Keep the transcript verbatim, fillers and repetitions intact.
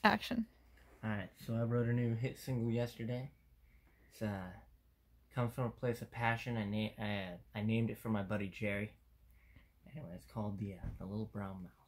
Action. Alright, so I wrote a new hit single yesterday. It's uh, comes from a place of passion. I, na- I, uh, I named it for my buddy Jerry. Anyway, it's called the, uh, the Little Brown Mouse.